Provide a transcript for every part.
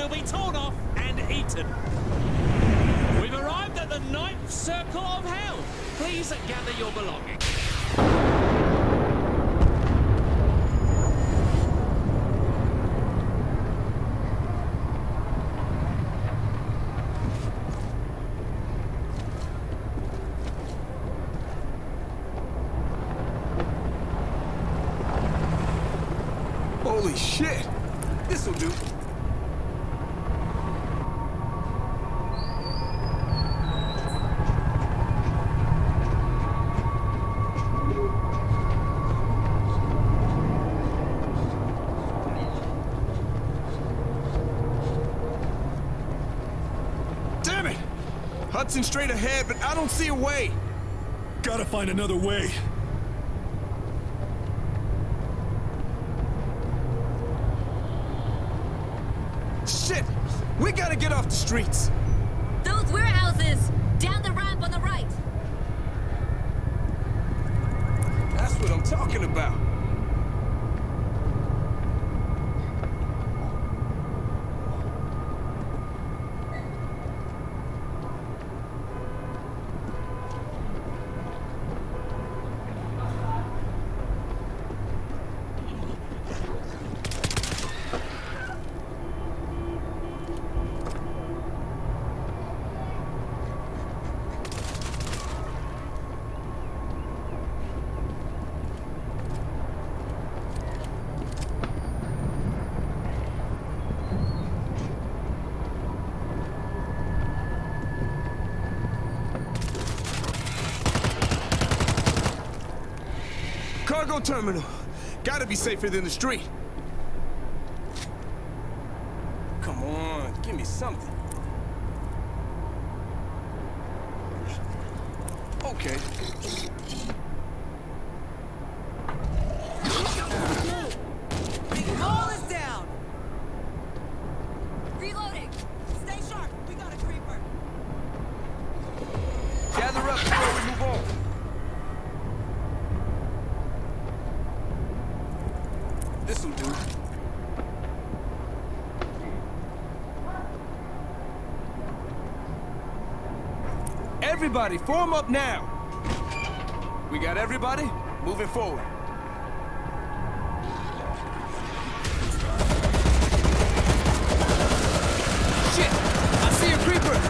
will be torn off and eaten. We've arrived at the ninth circle of hell. Please gather your belongings. Holy shit! This'll do. Damn it! Hudson's straight ahead, but I don't see a way. Gotta find another way. Shit! We gotta get off the streets! Those warehouses! Down the ramp on the right! That's what I'm talking about. Cargo terminal. Gotta be safer than the street. Come on, give me something. Okay. The wall is down! Reloading! Stay sharp! We got a creeper! Gather up before we move on. This'll do. Everybody, form up now! We got everybody moving forward. Shit! I see a creeper!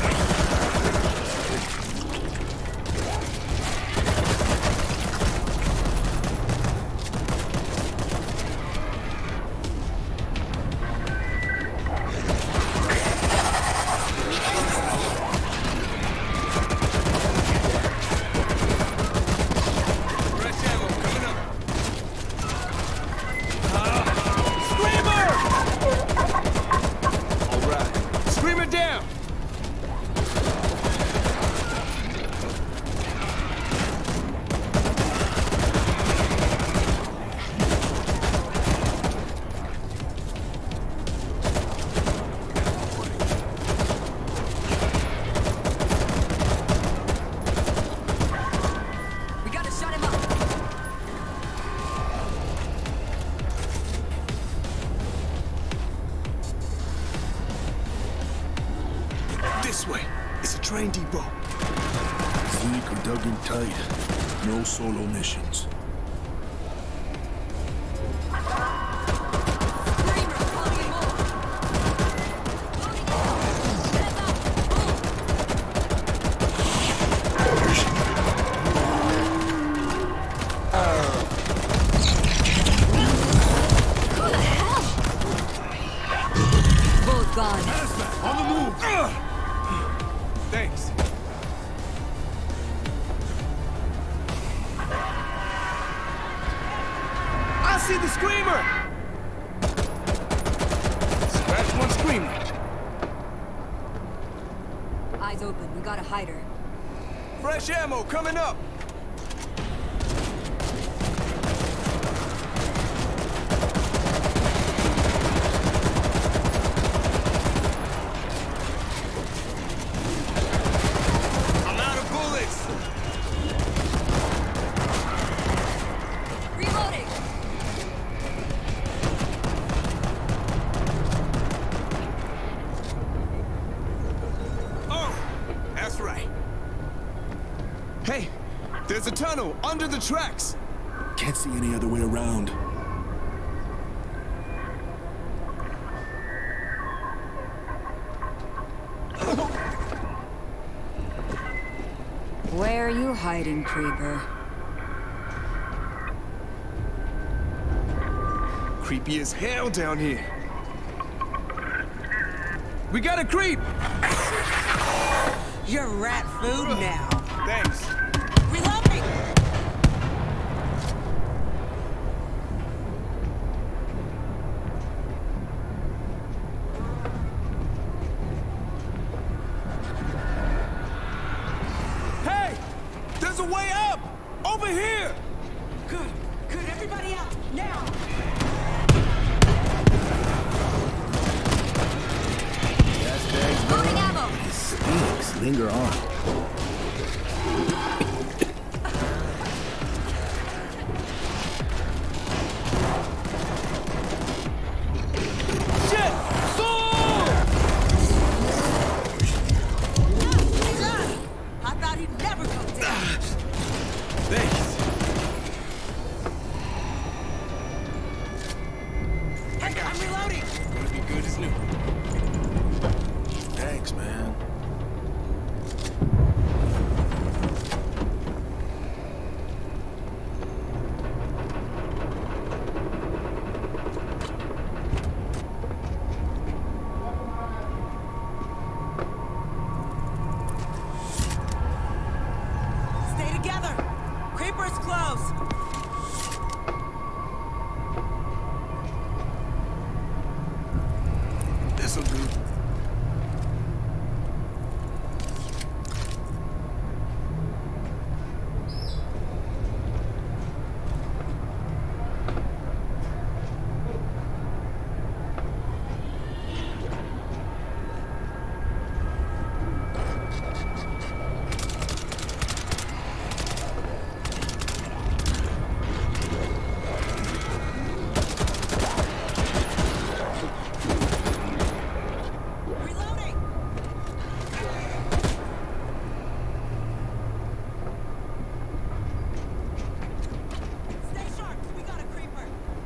This way. It's a train depot. Zeke are dug in tight. No solo missions. On the move! Thanks. I see the screamer! Scratch one screamer. Eyes open, we got a hider. Fresh ammo coming up! There's a tunnel under the tracks. Can't see any other way around. Where are you hiding, Creeper? Creepy as hell down here. We got a creep! You're rat food now. Thanks. Reloading! Hey! There's a way up! Over here! Good. Good. Everybody out. Now. Loading ammo! Stinks. Linger on. Shit! I thought he'd never go down. Thanks. Hey, I'm reloading. Gonna be good as new. Thanks, man. Stay together. Creeper's close. This'll do. Reloading. Stay sharp. We got a creeper.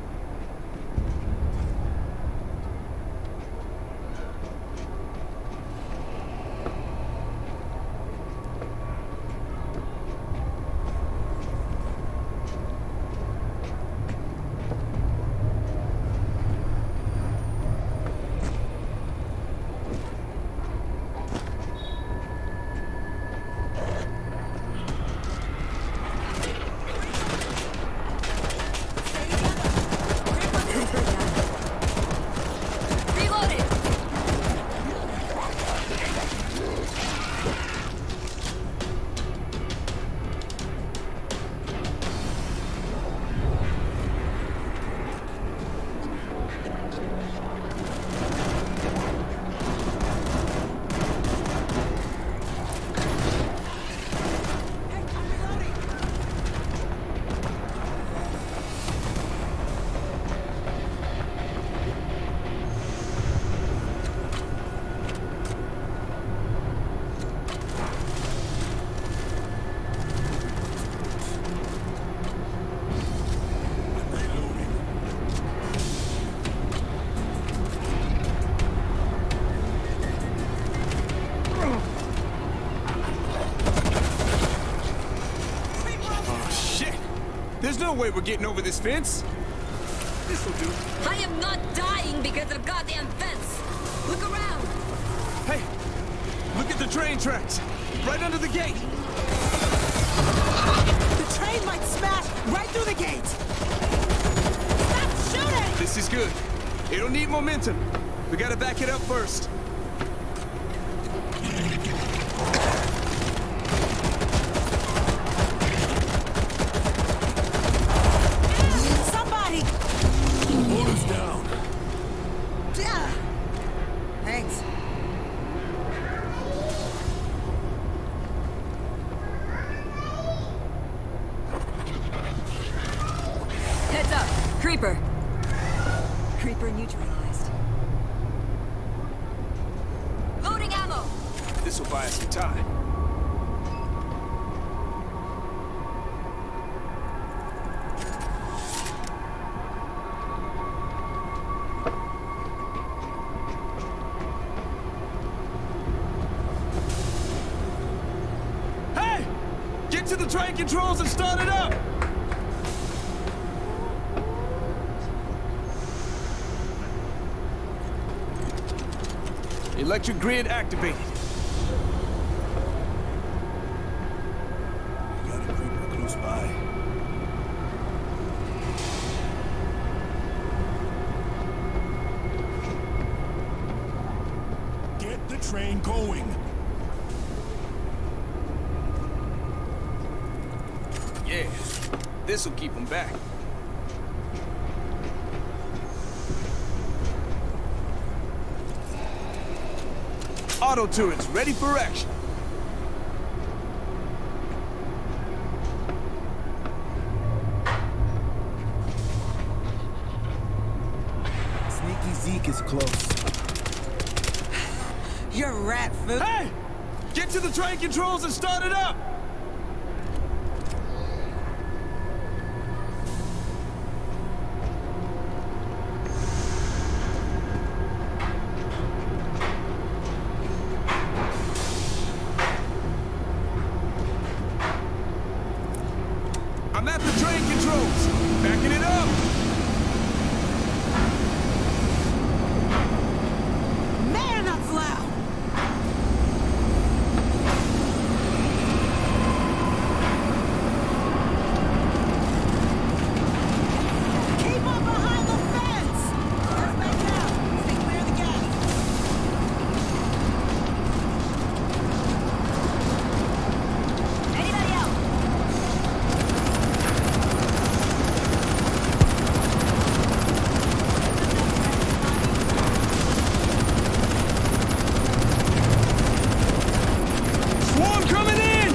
Stay together. Creeper's Reloaded! Hey, I'm reloading. Oh, shit! There's no way we're getting over this fence. This'll do. I am not dying because of goddamn fence! Look around! Hey! Look at the train tracks! Right under the gate! The train might smash right through the gate. Stop shooting! This is good. It'll need momentum. We gotta back it up first. Somebody! Hold us down. Yeah. Thanks. Heads up! Creeper! Creeper neutralized. Loading ammo! This'll buy us some time. to the train controls and start it up! Electric grid activated. Got a creeper close by. Get the train going. Yeah, this'll keep them back. Auto turrets ready for action. Sneaky Zeke is close. You're rat food. Hey! Get to the train controls and start it up! I'm at the train controls. Backing it up. Man, that's loud. Keep up behind the fence. Let's back out. Stay clear of the gate. Anybody else? Swarm coming in!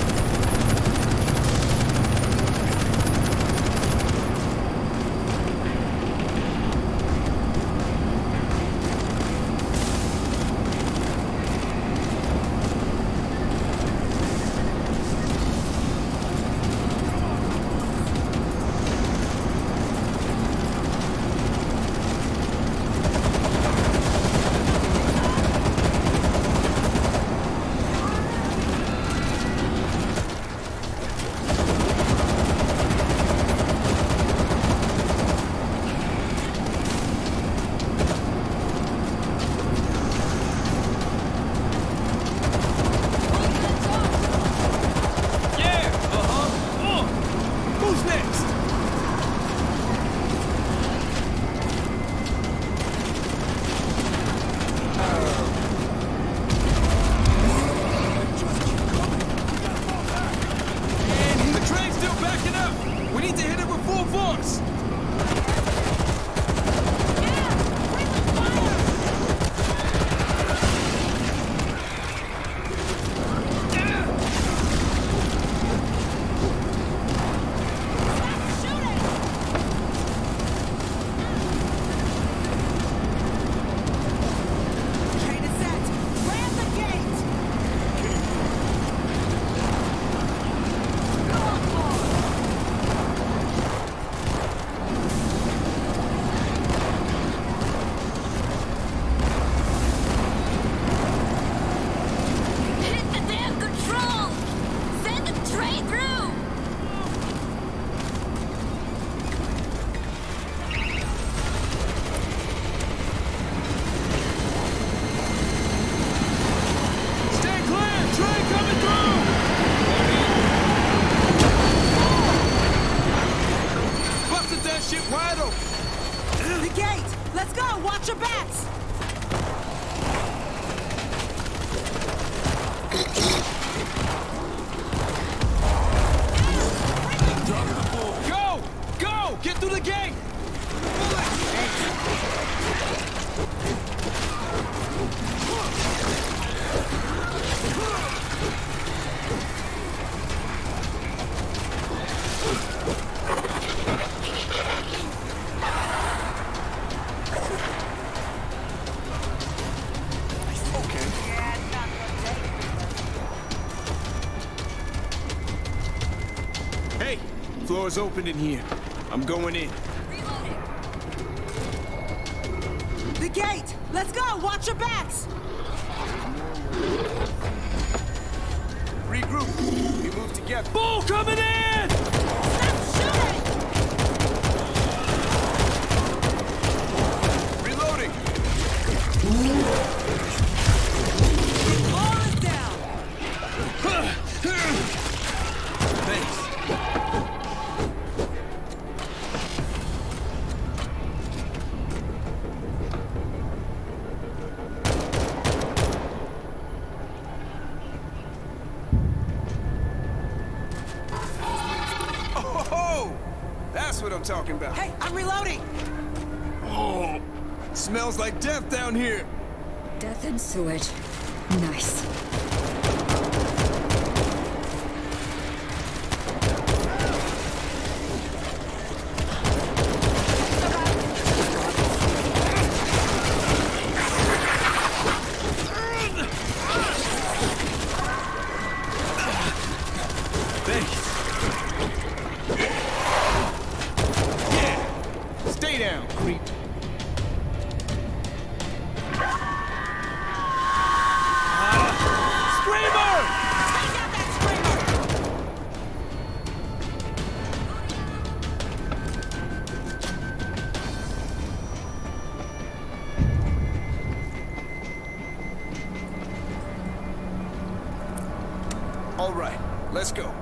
Yeah, who's next? And the train's still backing up. We need to hit it with full force. Train is set. Ram the gate. Hit the damn control! Send the train through! Stay clear! Train coming through! Busted that shit wide open! The gate. Let's go. Watch your backs. Go! Go! Get through the gate! Hey, floor's open in here. I'm going in. Reloading! The gate. Let's go. Watch your backs. regroup. We move together. Ball coming in! Stop shooting! Reloading. Ball is down! Thanks. Oh, that's what I'm talking about. Hey, I'm reloading! Oh, smells like death down here. Death and sewage. Nice. Thanks. Yeah. Stay down, creep. Screamer! Take out that screamer! All right, let's go.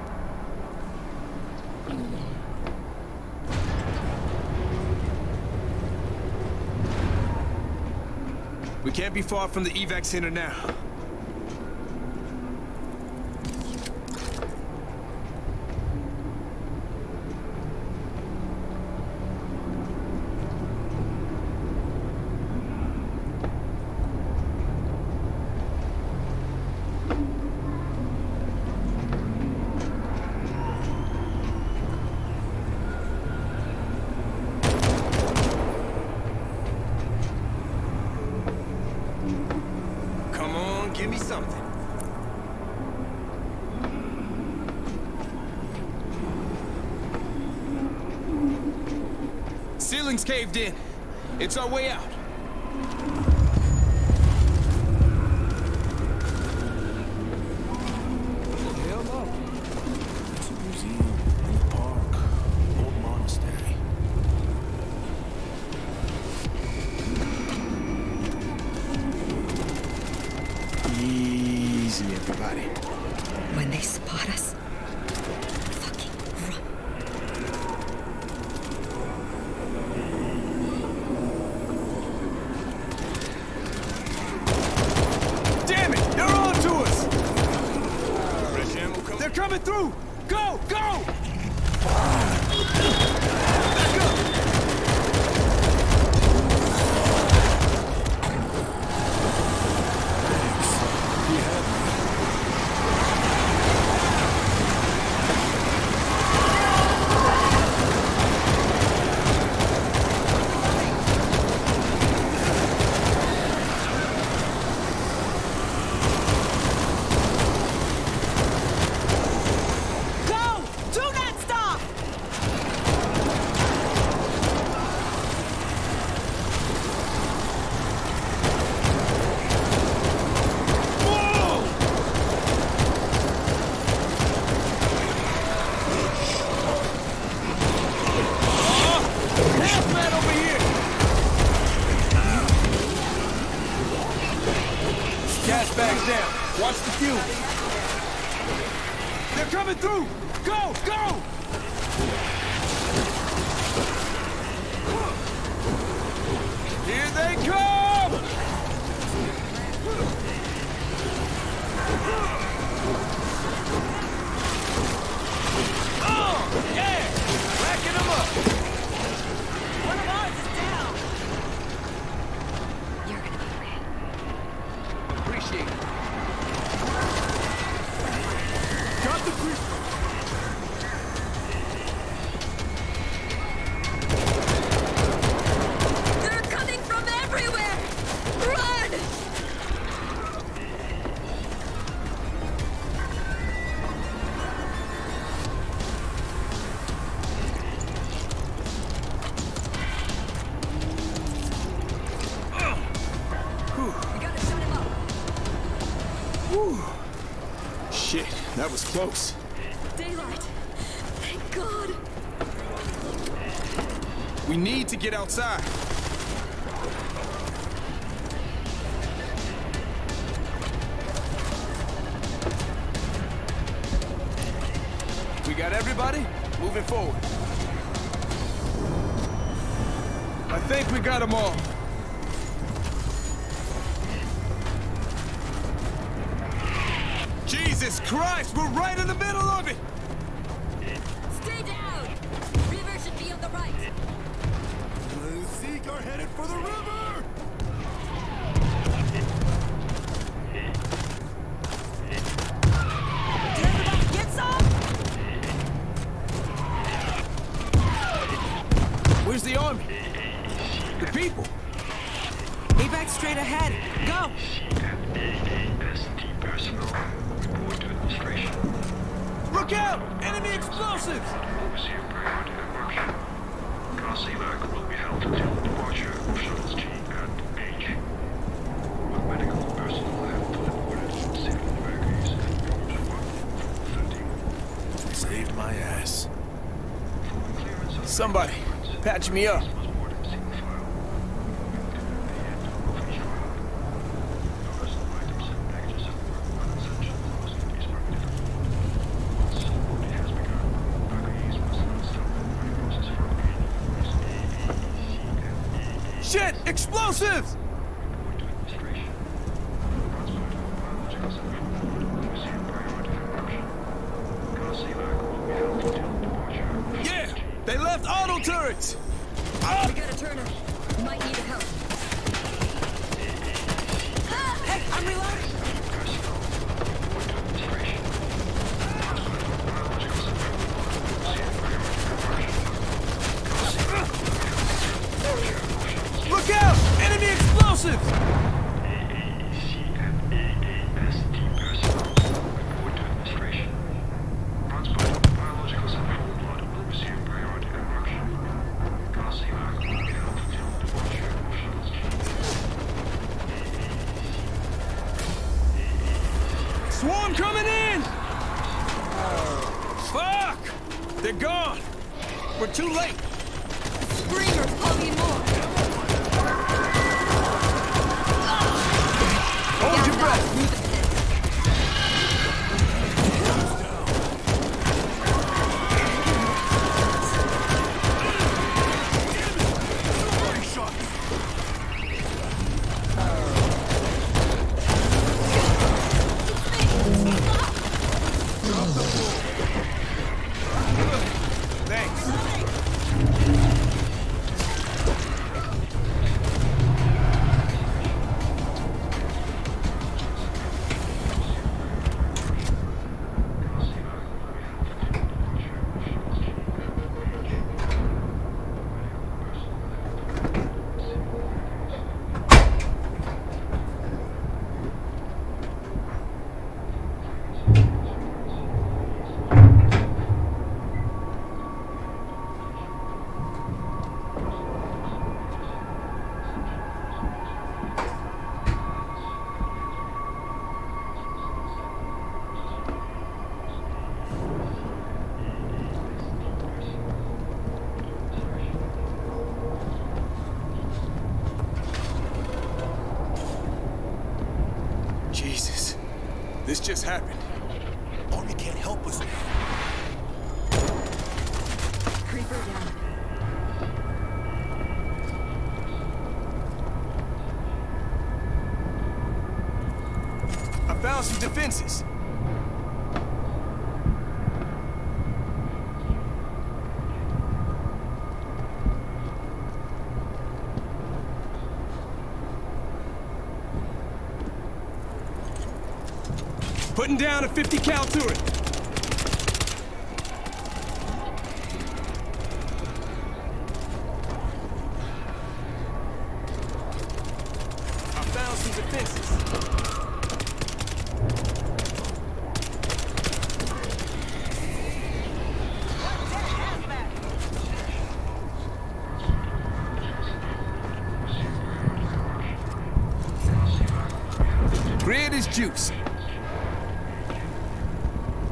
We can't be far from the evac center now. Come on, give me something. Ceiling's caved in. It's our way out. Hell no. It's a museum, a park, old monastery. Easy, everybody. When they spot us, fucking run. Damn it! They're on to us! Fresh ammo coming. They're coming through! Go! Go! Back up! Go! Do not stop! Whoa! Half man over here! Gas bags down. Watch the fuel. They're coming through! Go! Go! Here they come! Oh, yeah! Racking them up! One of ours is down! You're gonna be red. Appreciate it. Got the creep. That was close. Daylight. Thank God. We need to get outside. We got everybody moving forward. I think we got them all. Jesus Christ, we're right in the middle of it! Stay down. River should be on the right. The Zeke are headed for the river! Did everybody get some? Where's the army? The people? AVAC straight ahead. Go! Look out! Enemy explosives! Overseer priority action. Class evac will be held until departure of shuttles G and H. With medical personnel have fully boarded, civil evacuees and groups 1 through 13. Saved my ass. Following clearance of Somebody, patch me up. must board in single file. At the end of each file, no personal items and packages of work non-essential must be discarded. Once boarding has begun, evacuees must not stop the boarding process for any Shit! Explosives! report to administration. Transport of biological sample will receive priority action. Class evac will be held until departure of Yeah! They left auto turrets! We got a Turner. Might need help. Hey, I'm reloading. personnel. Report to administration. Transport of biological sample will receive priority action. Class evac will be held until departure of shuttles Look out! Enemy explosives! AAC and AAST personnel. Report to administration. Transport of biological sample blood will receive priority action. Class evac will be held until departure of shuttles G. Swarm coming in! Fuck! They're gone! We're too late! Screamers, probably more. Hold your breath! Thanks. Jesus. This just happened. Army can't help us now. Creeper down. I found some defenses. Putting down a 50 cal turret. I found some defenses. Grid is juice.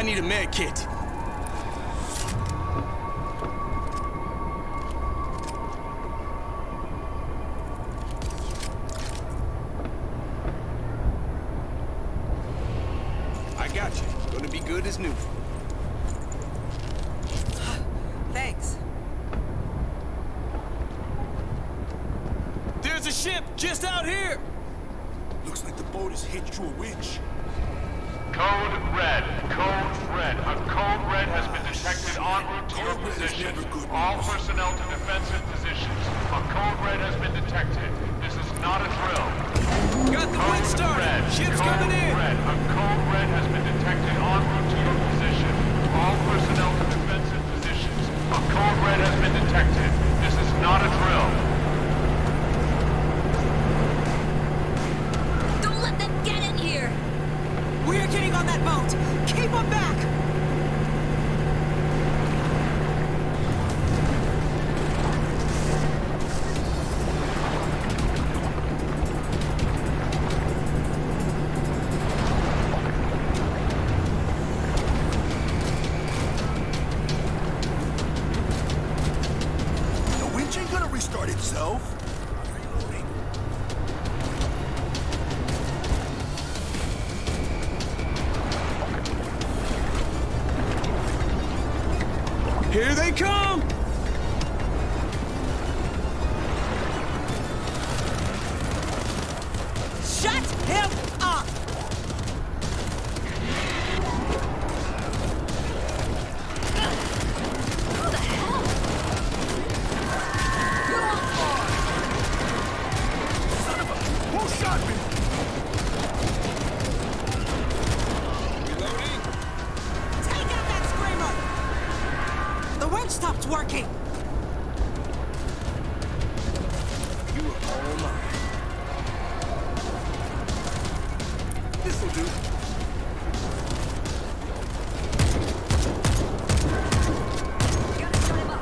need a med kit. I got you. Gonna be good as new. Thanks. There's a ship just out here! Looks like the boat is hitched to a winch. Code Red. Code Red. A Code Red has been detected en route to your Code Red is position. never good All news. personnel to defensive positions. A Code Red has been detected. This is not a drill. Got the Code wind started! Red. Ship's Code coming in! Red. A Code Red has been detected en route to your position. All personnel to defensive positions. A Code Red has been detected. This is not a drill. Don't let them get in here! We're getting on that boat! Keep them back! The winch ain't gonna restart itself. Reloading. Here they come! Shut him up! Who the hell? You're on board! Son of a... Who shot me? Reloading. Take out that screamer! The winch stopped working! You are all mine. This'll do. Gotta shut him up.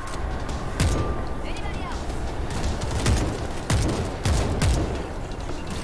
Anybody else?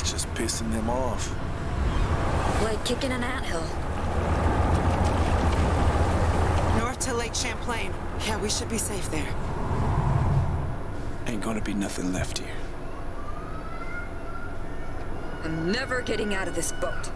Just pissing them off. Like kicking an anthill. North to Lake Champlain. Yeah, we should be safe there. Ain't gonna be nothing left here. I'm never getting out of this boat.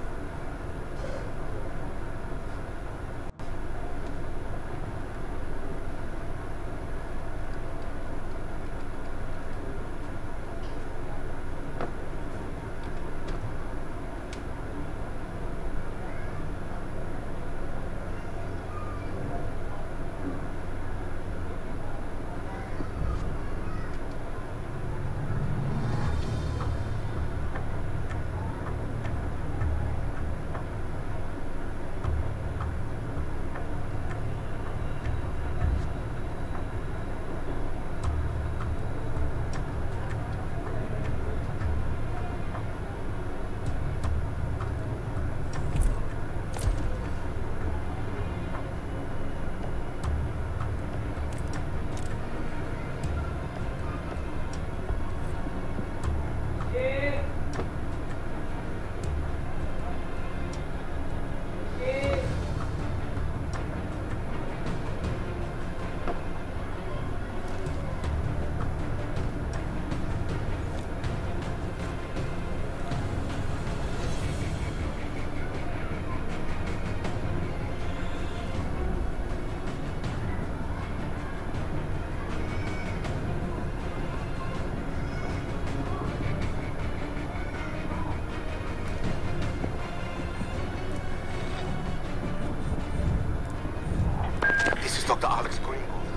This is Dr. Alex Greenwald.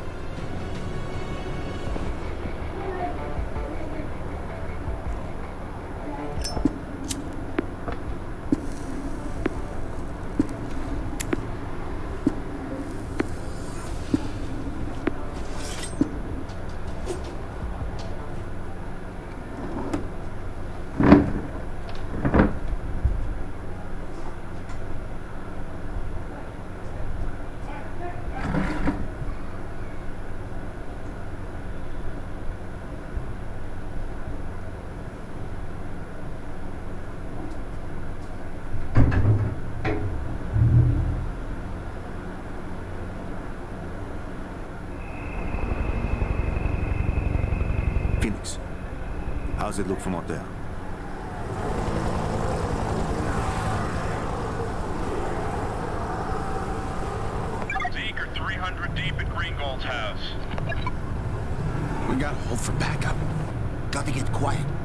Phoenix, how's it look from up there? Zeke are 300 deep at Greengold's house. We gotta hold for backup. Got to get quiet.